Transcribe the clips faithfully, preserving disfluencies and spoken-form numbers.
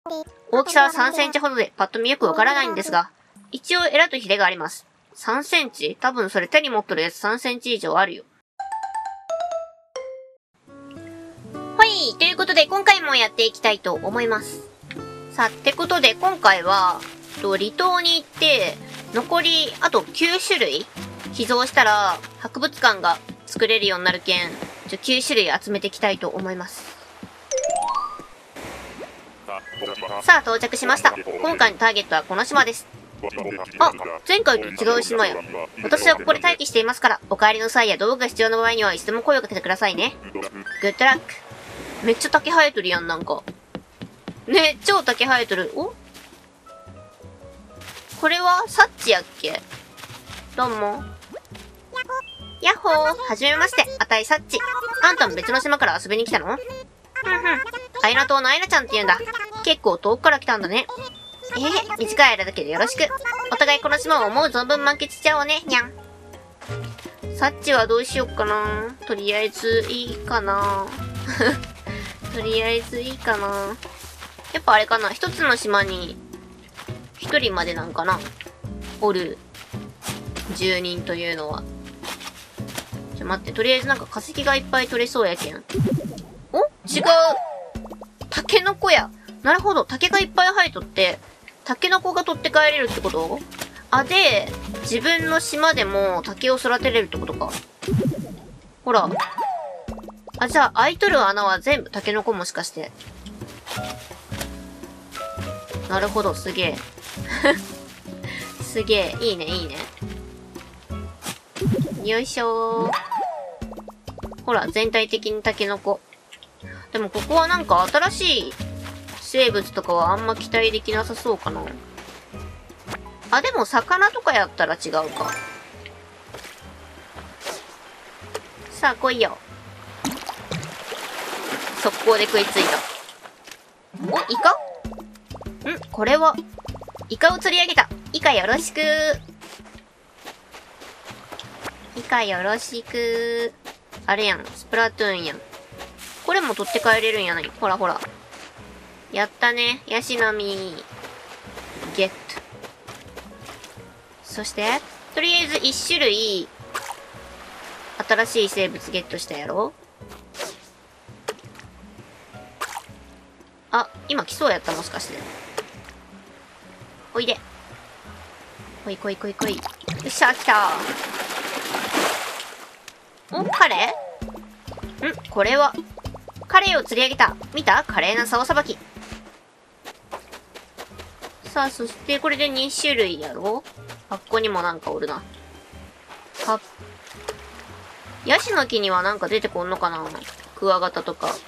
大きさはさんセンチほどでパッと見よくわからないんですが、一応エラとヒレがあります。さんセンチ？多分それ手に持っとるやつさんセンチ以上あるよ。はい、ということで今回もやっていきたいと思います。さあ、ってことで今回は、と離島に行って、残りあときゅうしゅるい寄贈したら博物館が作れるようになるけん、ちょきゅうしゅるい集めていきたいと思います。さあ、到着しました。今回のターゲットはこの島です。あ、前回と違う島や。私はここで待機していますから、お帰りの際や道具が必要な場合にはいつでも声をかけてくださいね。グッドラック。めっちゃ竹生えとるやん、なんか。ね、超竹生えとる。お？これはサッチやっけ？どうも。やっほー。はじめまして。あたいサッチ。あんたも別の島から遊びに来たの？ふんふん。アイナ島のアイナちゃんって言うんだ。結構遠くから来たんだね。えへ、短い間だけどよろしく。お互いこの島を思う存分満喫しちゃおうね、にゃん。サッチはどうしよっかな。とりあえずいいかな。とりあえずいいかな。やっぱあれかな。一つの島に一人までなんかな。おる住人というのは。ちょ、待って。とりあえずなんか化石がいっぱい取れそうやけん。お？違う。タケノコや。なるほど。竹がいっぱい生えとって、タケノコが取って帰れるってこと？あ、で、自分の島でも竹を育てれるってことか。ほら。あ、じゃあ、開いとる穴は全部タケノコもしかして。なるほど、すげえ。すげえ。いいね、いいね。よいしょー。ほら、全体的にタケノコ。でもここはなんか新しい生物とかはあんま期待できなさそうかな。あ、でも魚とかやったら違うか。さあ来いよ。速攻で食いついた。お、イカ？ん？これはイカを釣り上げた。イカよろしく。イカよろしく。あれやん、スプラトゥーンやん。これも取って帰れるんやない。ほらほら。やったね。ヤシの実。ゲット。そして、とりあえず一種類、新しい生物ゲットしたやろ？あ、今来そうやったもしかして。おいで。こいこいこいこい。よっしゃ、来た。お、カレー？ん？これは、カレーを釣り上げた。見た？華麗な竿さばき。さあ、そして、これでにしゅるいやろ？あっこにもなんかおるな。はっ。ヤシの木にはなんか出てこんのかな？クワガタとか。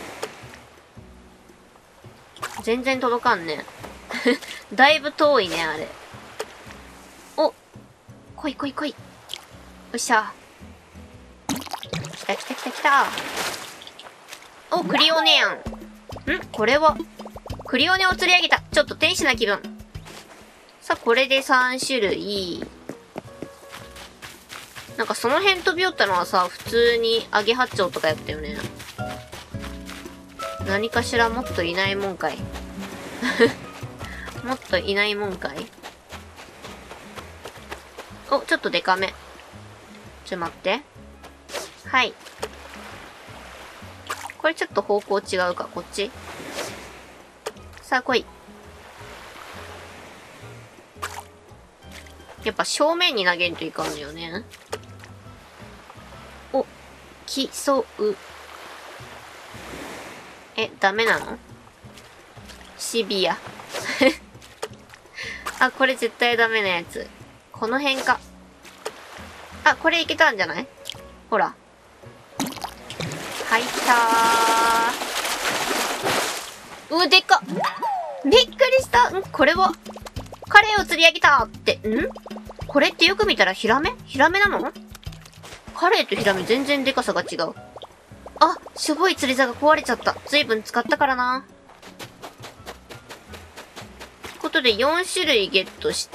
全然届かんね。だいぶ遠いね、あれ。お！来い来い来い。よっしゃ。来た来た来た来た。お、クリオネやん。ん？これはクリオネを釣り上げた。ちょっと天使な気分。さあ、これでさんしゅるい。なんかその辺飛び寄ったのはさ、普通にアゲハチョウとかやったよね。何かしらもっといないもんかい。もっといないもんかい。お、ちょっとデカめ。ちょ、待って。はい。これちょっと方向違うか、こっち。さあ来い。やっぱ正面に投げんといかんのよね。お、きそう。え、ダメなの？シビア。あ、これ絶対ダメなやつ。この辺か。あ、これいけたんじゃない？ほら。入ったー。うわ、でっか！びっくりした。ん？これは、カレーを釣り上げたって、ん？これってよく見たらヒラメ？ヒラメなの？カレーとヒラメ全然デカさが違う。あ、しょぼい釣り竿が壊れちゃった。ずいぶん使ったからな。ということでよんしゅるいゲットして、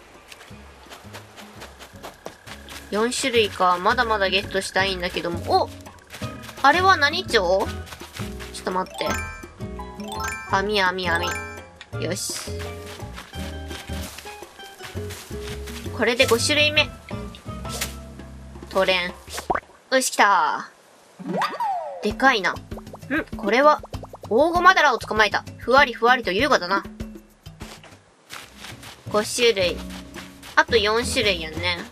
よんしゅるいか。まだまだゲットしたいんだけども。お！あれは何蝶？ちょっと待って。 網網網。よし。これでご種類目。取れん。よし、来たー。でかいな。んこれは、オオゴマダラを捕まえた。ふわりふわりと優雅だな。ご種類。あとよん種類やんね。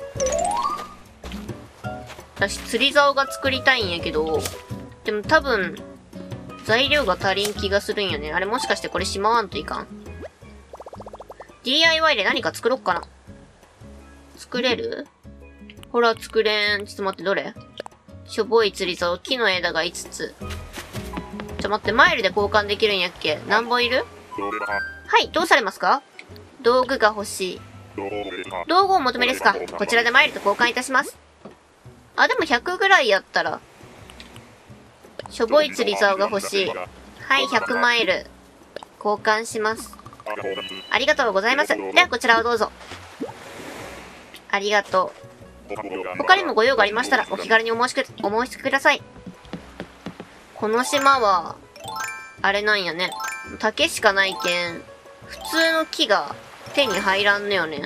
私、釣り竿が作りたいんやけど、でも多分、材料が足りん気がするんよね。あれもしかしてこれしまわんといかん？ ディーアイワイ で何か作ろっかな。作れる？ほら、作れん。ちょっと待って、どれ？しょぼい釣り竿、木の枝がいつつ。ちょ、待って、マイルで交換できるんやっけ？何本いる？はい、どうされますか？道具が欲しい。道具をお求めですか？こちらでマイルと交換いたします。あ、でもひゃくぐらいやったら。しょぼい釣り竿が欲しい。はい、ひゃくマイル。交換します。ありがとうございます。では、こちらをどうぞ。ありがとう。他にもご用がありましたら、お気軽にお申しく、お申し付けください。この島は、あれなんやね。竹しかないけん、普通の木が手に入らんのよね。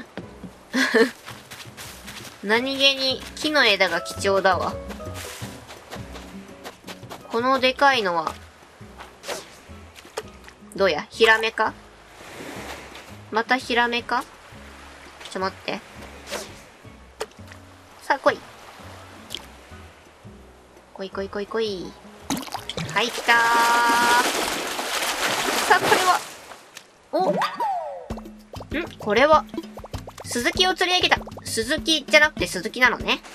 何気に木の枝が貴重だわ。このでかいのは、どうや、ヒラメか？またヒラメか？ちょっと待って。さあ、来い。来い来い来い来い。はい、来たー。さあ、これは、おんこれは、スズキを釣り上げた。スズキじゃなくてスズキなのね。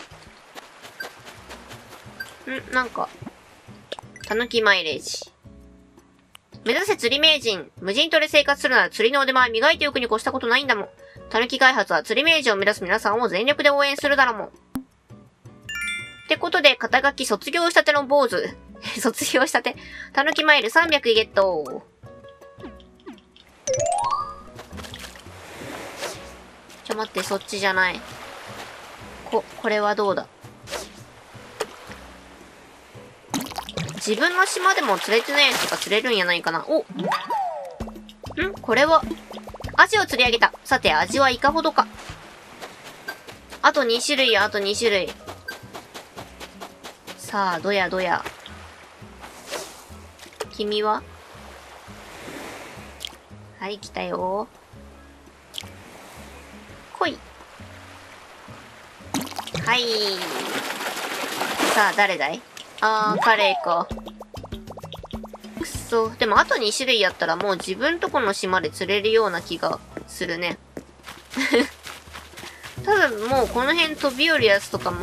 んなんか、たぬきマイレージ。目指せ釣り名人。無人島で生活するなら釣りの腕前磨いておくに越したことないんだもん。たぬき開発は釣り名人を目指す皆さんを全力で応援するだろうもん。ってことで、肩書き卒業したての坊主。卒業したて。たぬきマイルさんびゃくゲット。ちょ待って、そっちじゃない。こ、これはどうだ？自分の島でも釣れてないやつとか釣れるんやないかな。おんこれは、アジを釣り上げた。さて、味はいかほどか。あとに種類や、あとに種類。さあ、どやどや。君は？はい、来たよ。来い。はい。さあ、誰だい？あー、カレーか。くそ。でも、あとに種類やったらもう自分とこの島で釣れるような気がするね。ただ、もうこの辺飛び降りやつとかも、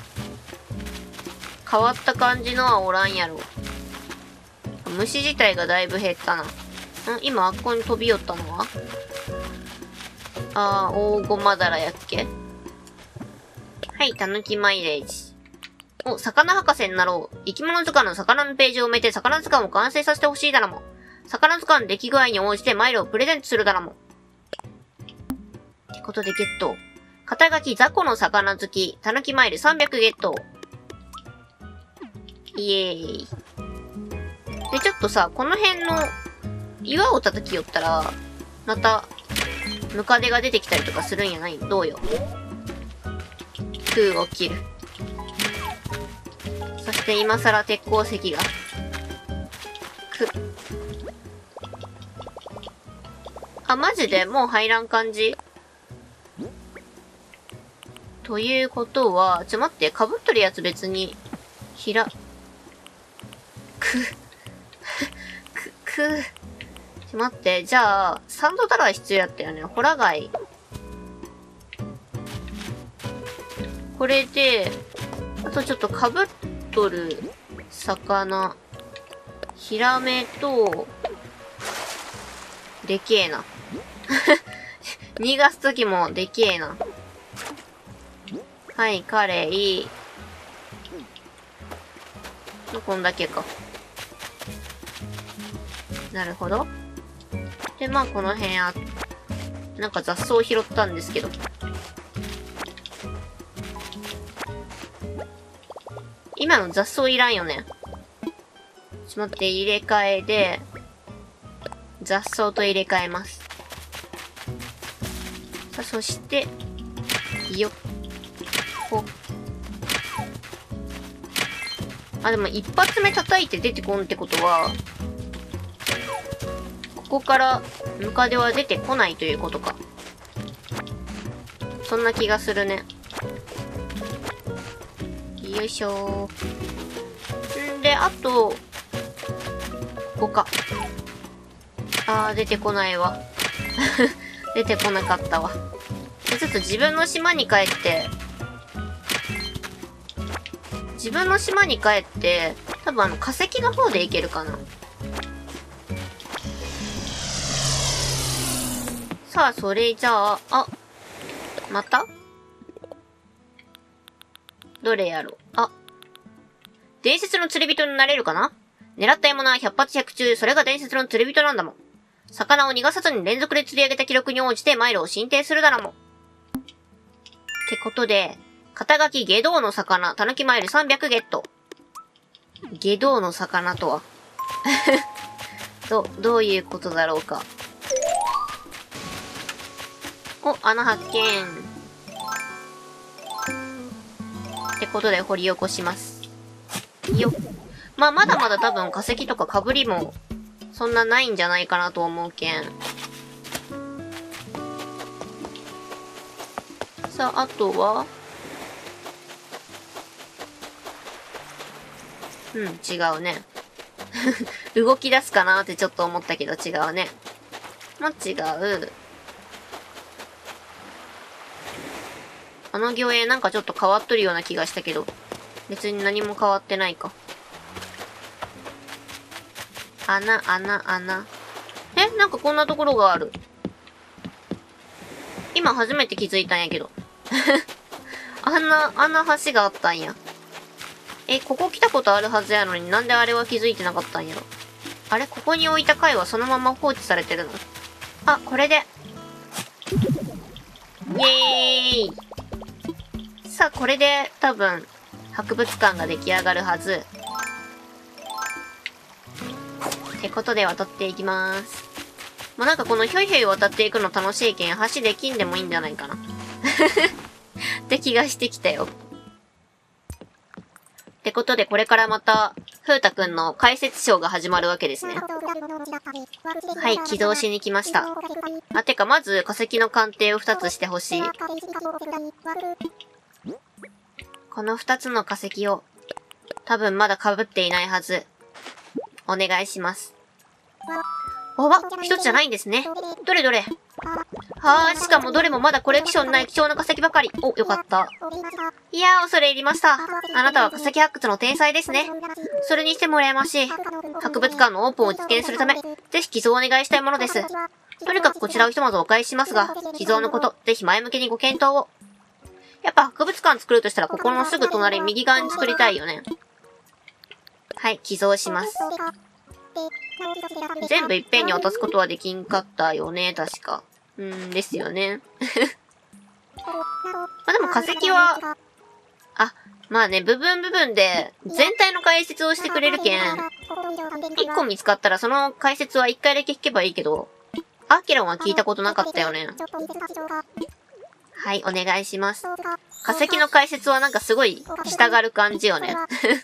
変わった感じのはおらんやろ。虫自体がだいぶ減ったな。ん今、あっこに飛び寄ったのはあー、オオゴマダラやっけ？はい、たぬきマイレージ。お、魚博士になろう。生き物図鑑の魚のページを埋めて魚図鑑を完成させてほしいだろも。魚図鑑の出来具合に応じてマイルをプレゼントするだろも。ってことでゲット。肩書き雑魚の魚好き。たぬきマイルさんびゃくゲット。イエーイ。で、ちょっとさ、この辺の岩を叩きよったら、また、ムカデが出てきたりとかするんやない？どうよ。空を切る。そして今更鉄鉱石が。く。あ、マジでもう入らん感じ？ということは、ちょ待って、被っとるやつ別に、ひら、く、く、く、ちょ待って、じゃあ、サンドダラー必要やったよね。ホラ貝。これで、あとちょっと被っとる魚、ヒラメと、でけえな。逃がすときもでけえな。はい、カレイ。こんだけか。なるほど。で、まあこの辺あ、なんか雑草を拾ったんですけど。今の雑草いらんよね。ちょっと待って、入れ替えで、 雑草と入れ替えます。さあ、そして、よっ。ほっ。あ、でも一発目叩いて出てこんってことは、ここからムカデは出てこないということか。そんな気がするね。よいしょー。んで、あと、ここか。あー、出てこないわ。出てこなかったわ。で、ちょっと自分の島に帰って、自分の島に帰って、多分あの化石の方で行けるかな。さあ、それじゃあ、あ、またどれやろう。あ、伝説の釣り人になれるかな。狙った獲物はひゃく発ひゃく中、それが伝説の釣り人なんだもん。魚を逃がさずに連続で釣り上げた記録に応じてマイルを進呈するだろもん。ってことで、肩書き下道の魚、たぬきマイルさんびゃくゲット。下道の魚とはど、どういうことだろうか。お、穴発見。ってことで掘り起こします。よっ。まあ、まだまだ多分化石とか被りも、そんなないんじゃないかなと思うけん。さあ、あとは、うん、違うね。動き出すかなってちょっと思ったけど違うね。もう違う。あの魚影なんかちょっと変わっとるような気がしたけど、別に何も変わってないか。穴、穴、穴。え、なんかこんなところがある。今初めて気づいたんやけど。あんな、あんな橋があったんや。え、ここ来たことあるはずやのになんであれは気づいてなかったんやろ。あれ、ここに置いた貝はそのまま放置されてるの？あ、これで。イエーイ。さあ、これで多分、博物館が出来上がるはず。ってことで渡っていきまーす。もうなんかこのひょいひょい渡っていくの楽しいけん、橋できんでもいいんじゃないかな。って気がしてきたよ。ってことでこれからまた、風太くんの解説ショーが始まるわけですね。はい、起動しに来ました。あ、てかまず化石の鑑定をふたつしてほしい。このふたつの化石を、多分まだ被っていないはず。お願いします。わわ、一つじゃないんですね。どれどれ。はあ、しかもどれもまだコレクションない貴重な化石ばかり。お、よかった。いやー、恐れ入りました。あなたは化石発掘の天才ですね。それにしても羨ましい。博物館のオープンを実現するため、ぜひ寄贈をお願いしたいものです。とにかくこちらをひとまずお返ししますが、寄贈のこと、ぜひ前向きにご検討を。やっぱ博物館作るとしたらここのすぐ隣右側に作りたいよね。はい、寄贈します。全部いっぺんに渡すことはできんかったよね、確か。うーん、ですよね。まあでも化石は、あ、まあね、部分部分で全体の解説をしてくれるけん、いっこ見つかったらその解説はいっかいだけ聞けばいいけど、アーケロンは聞いたことなかったよね。はい、お願いします。化石の解説はなんかすごい従う感じよね。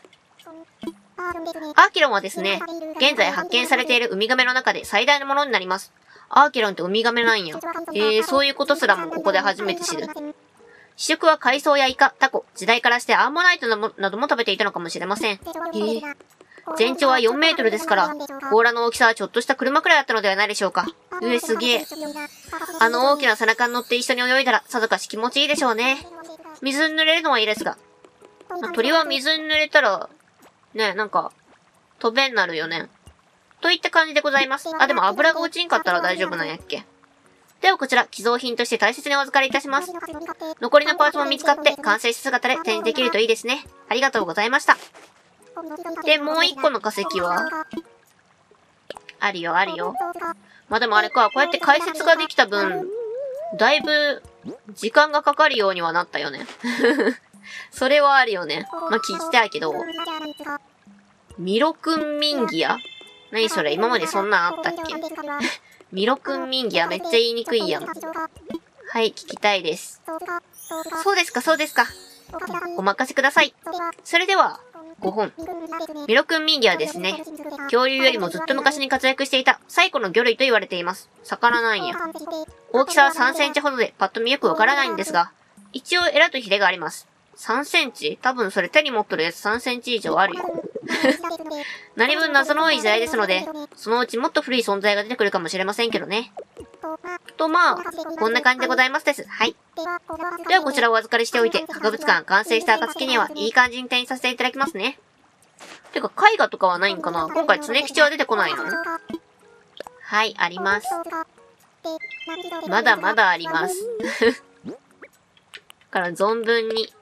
アーケロンはですね、現在発見されているウミガメの中で最大のものになります。アーケロンってウミガメなんや。えー、そういうことすらもここで初めて知る。主食は海藻やイカ、タコ、時代からしてアンモナイトなども食べていたのかもしれません。えー、全長はよんメートルですから、甲羅の大きさはちょっとした車くらいあったのではないでしょうか。うえ、すげえ。あの大きな背中に乗って一緒に泳いだらさぞかし気持ちいいでしょうね。水に濡れるのはいいですが。まあ、鳥は水に濡れたら、ね、なんか、飛べになるよね。といった感じでございます。あ、でも油が落ちんかったら大丈夫なんやっけ。ではこちら、寄贈品として大切にお預かりいたします。残りのパーツも見つかって、完成した姿で展示できるといいですね。ありがとうございました。で、もう一個の化石はあるよ、あるよ。まあでもあれか、こうやって解説ができた分、だいぶ、時間がかかるようにはなったよね。それはあるよね。まあ、聞きたいけど。ミロクンミンギア何それ、今までそんなんあったっけ？ミロくんミンギアめっちゃ言いにくいやん。はい、聞きたいです。そうですか、そうですか。お任せください。それでは、ごほん。ミロくんミンギアはですね、恐竜よりもずっと昔に活躍していた最古の魚類と言われています。魚なんや。大きさはさんセンチほどでパッと見よくわからないんですが、一応エラとヒレがあります。さんセンチ？多分それ手に持っとるやつさんセンチ以上あるよ。何分謎の多い時代ですので、そのうちもっと古い存在が出てくるかもしれませんけどね。とまあ、こんな感じでございますです。はい。ではこちらをお預かりしておいて、博物館完成した暁にはいい感じに展示させていただきますね。てか、絵画とかはないんかな？今回常吉は出てこないの？はい、あります。まだまだあります。だから存分に。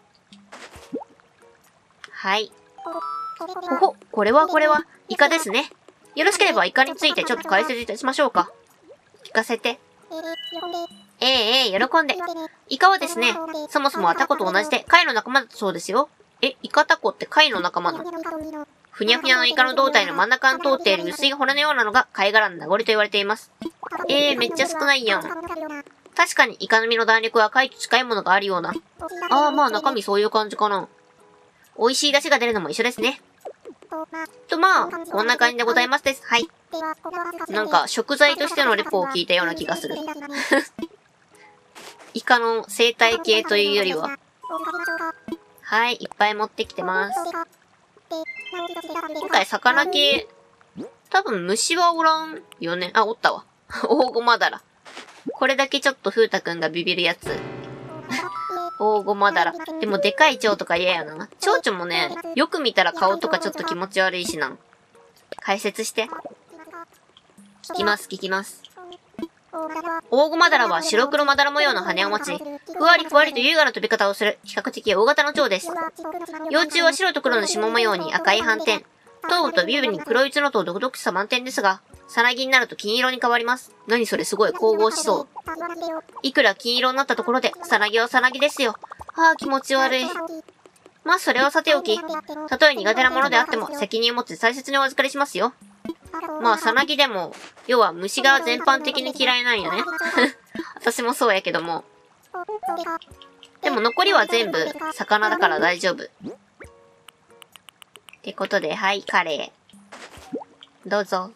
はい。ほほ、これはこれは、イカですね。よろしければイカについてちょっと解説いたしましょうか。聞かせて。ええええ、喜んで。イカはですね、そもそもはタコと同じで貝の仲間だそうですよ。え、イカタコって貝の仲間なの？ふにゃふにゃのイカの胴体の真ん中に通っている薄い骨のようなのが貝殻の名残と言われています。ええー、めっちゃ少ないやん。確かにイカの身の弾力は貝と近いものがあるような。ああ、まあ中身そういう感じかな。美味しい出汁が出るのも一緒ですね。とまあ、こんな感じでございますです。はい。なんか食材としてのレポを聞いたような気がする。イカの生態系というよりは。はい、いっぱい持ってきてます。今回魚系、多分虫はおらんよね。あ、おったわ。オオゴマダラ。これだけちょっと風太くんがビビるやつ。オオゴマダラ。でもでかい蝶とか嫌やな。蝶々もね、よく見たら顔とかちょっと気持ち悪いしな。解説して。聞きます、聞きます。オオゴマダラは白黒まだら模様の羽を持ち、ふわりふわりと優雅な飛び方をする比較的大型の蝶です。幼虫は白と黒の縞模様に赤い斑点、頭部とビブに黒い角と独々しさ満点ですが、さなぎになると金色に変わります。何それすごい神々しそう。いくら金色になったところで、さなぎはさなぎですよ。ああ、気持ち悪い。まあ、それはさておき、たとえ苦手なものであっても責任を持って大切にお預かりしますよ。まあ、さなぎでも、要は虫が全般的に嫌いなんよね。私もそうやけども。でも残りは全部魚だから大丈夫。ってことで、はい、カレー。どうぞ。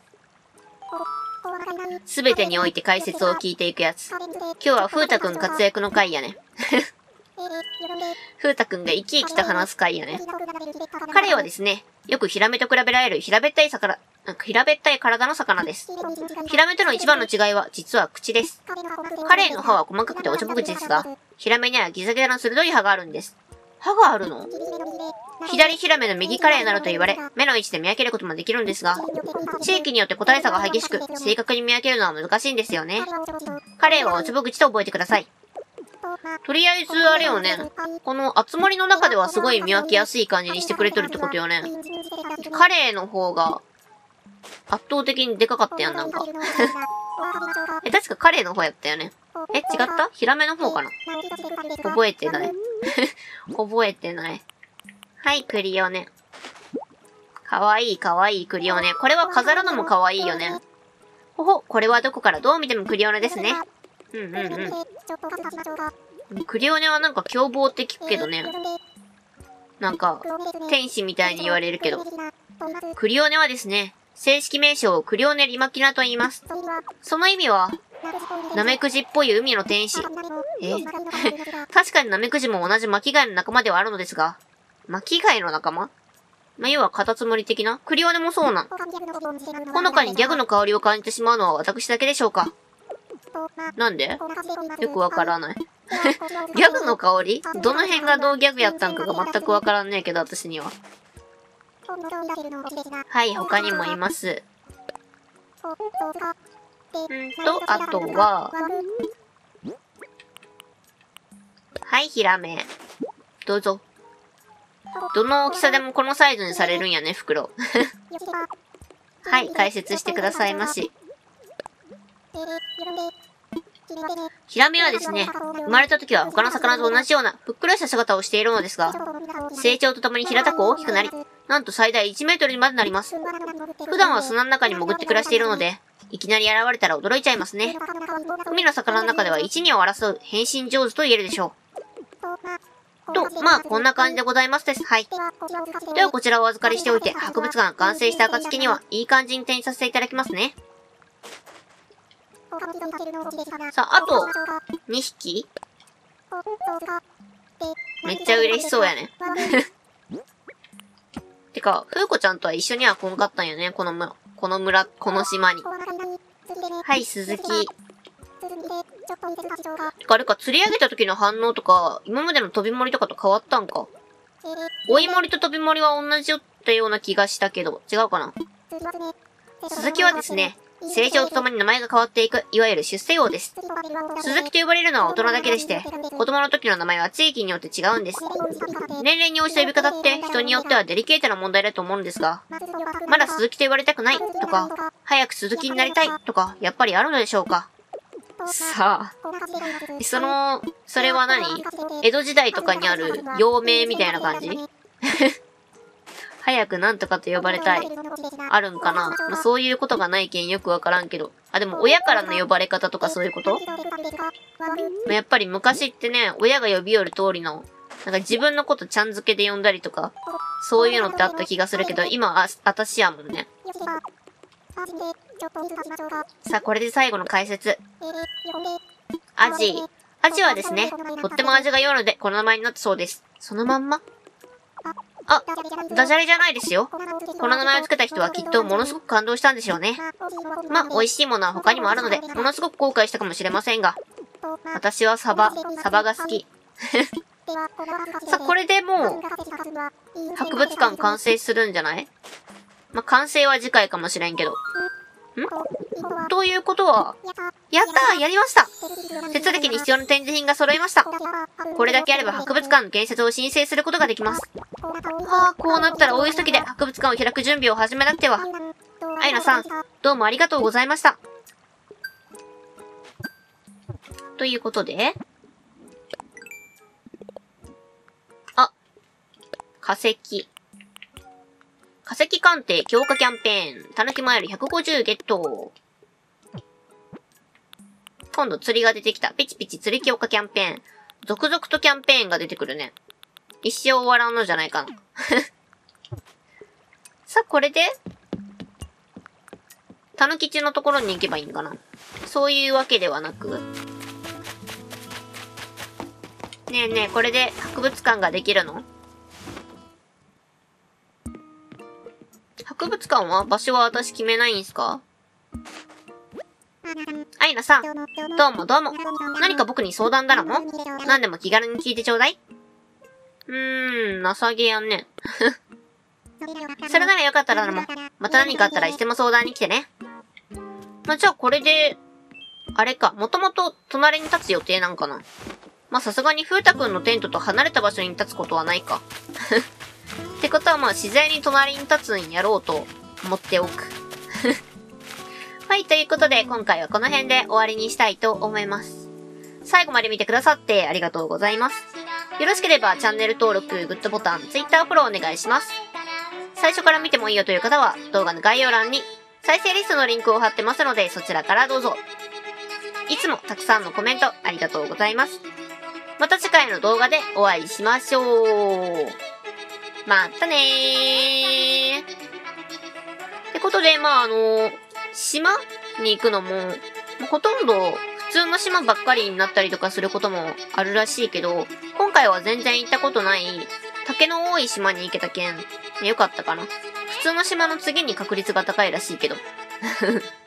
すべてにおいて解説を聞いていくやつ。今日は風太くん活躍の回やね。風太くんが生き生きと話す回やね。彼はですね、よくヒラメと比べられる平べったい魚、平べったい体の魚です。ヒラメとの一番の違いは実は口です。カレイの歯は細かくておちょぼ口ですが、ヒラメにはギザギザの鋭い歯があるんです。歯があるの？左ヒラメの右カレイなどと言われ、目の位置で見分けることもできるんですが、地域によって個体差が激しく、正確に見分けるのは難しいんですよね。カレイはおちょぼ口と覚えてください。とりあえず、あれよね。この集まりの中ではすごい見分けやすい感じにしてくれとるってことよね。カレイの方が、圧倒的にでかかったやん、なんか。え、確かカレイの方やったよね。え、違ったヒラメの方かな？覚えてない。覚えてない。はい、クリオネ。かわいいかわいいクリオネ。これは飾るのもかわいいよね。ほほ、これはどこからどう見てもクリオネですね。うんうんうん。クリオネはなんか凶暴って聞くけどね。なんか、天使みたいに言われるけど。クリオネはですね、正式名称をクリオネリマキナと言います。その意味は、ナメクジっぽい海の天使。え確かにナメクジも同じ巻貝の仲間ではあるのですが、巻貝の仲間？まあ、要はカタツムリ的な？クリオネもそうなん。ほのかにギャグの香りを感じてしまうのは私だけでしょうか？なんで？よくわからない。ギャグの香り？どの辺がどうギャグやったんかが全くわからんねえけど、私には。はい、他にもいます。んと、あとは、はい、ヒラメ。どうぞ。どの大きさでもこのサイズにされるんやね、袋。はい、解説してくださいまし。ヒラメはですね、生まれた時は他の魚と同じようなふっくらした姿をしているのですが、成長とともに平たく大きくなり、なんと最大いちメートルにまでなります。 普段は砂の中に潜って暮らしているので、いきなり現れたら驚いちゃいますね。海の魚の中では一二を争う変身上手と言えるでしょう。と、まあ、こんな感じでございますです。はい。では、こちらをお預かりしておいて、博物館完成した暁には、いい感じに展示させていただきますね。さあ、あと、にひきめっちゃ嬉しそうやね。てか、ふうこちゃんとは一緒には来んかったんよね、この村、この村、この島に。はい、鈴木。てか、あれか、釣り上げた時の反応とか、今までの飛び盛りとかと変わったんか。追い盛りと飛び盛りは同じだったような気がしたけど、違うかな。鈴木はですね、成長とともに名前が変わっていく、いわゆる出世魚です。鈴木と呼ばれるのは大人だけでして、子供の時の名前は地域によって違うんです。年齢に応じた呼び方って人によってはデリケートな問題だと思うんですが、まだ鈴木と呼ばれたくないとか、早く鈴木になりたいとか、やっぱりあるのでしょうか。さあ、その、それは何？江戸時代とかにある幼名みたいな感じ早くなんとかと呼ばれたい。あるんかな、まあ、そういうことがないけんよくわからんけど。あ、でも親からの呼ばれ方とかそういうこと？やっぱり昔ってね、親が呼び寄る通りの、なんか自分のことちゃん付けで呼んだりとか、そういうのってあった気がするけど、今はあ、あたしやもんね。さあ、これで最後の解説。アジ。アジはですね、とっても味が良いので、この名前になったそうです。そのまんま？あ、ダジャレじゃないですよ。この名前を付けた人はきっとものすごく感動したんでしょうね。まあ、美味しいものは他にもあるので、ものすごく後悔したかもしれませんが。私はサバ、サバが好き。さあ、これでもう、博物館完成するんじゃない？まあ、完成は次回かもしれんけど。ん？ということは、やったー！やりました！手続きに必要な展示品が揃いました。これだけあれば博物館の建設を申請することができます。はあ、こうなったら大急ぎで博物館を開く準備を始めなくては。アイナさん、どうもありがとうございました。ということで、あ、化石。化石鑑定強化キャンペーン。たぬきマイルひゃくごじゅうゲット。今度釣りが出てきた。ピチピチ釣り強化キャンペーン。続々とキャンペーンが出てくるね。一生終わらんのじゃないかな。さあ、これで、たぬきちのところに行けばいいんかな。そういうわけではなく。ねえねえ、これで博物館ができるの？博物館は場所は私決めないんすか？アイナさん、どうもどうも。何か僕に相談だらも？何でも気軽に聞いてちょうだい。うーん、情けやんね。それならよかったらも、また何かあったらいつでも相談に来てね。まあ、じゃあこれで、あれか、もともと隣に立つ予定なんかな。まあ、さすがに風太くんのテントと離れた場所に立つことはないか。ってことはまあ自然に隣に立つんやろうと思っておく。はい、ということで今回はこの辺で終わりにしたいと思います。最後まで見てくださってありがとうございます。よろしければチャンネル登録、グッドボタン、Twitter フォローお願いします。最初から見てもいいよという方は動画の概要欄に再生リストのリンクを貼ってますのでそちらからどうぞ。いつもたくさんのコメントありがとうございます。また次回の動画でお会いしましょう。またねー。ってことで、まあ、あの、島に行くのも、ほとんど普通の島ばっかりになったりとかすることもあるらしいけど、今回は全然行ったことない竹の多い島に行けたけん、よかったかな。普通の島の次に確率が高いらしいけど。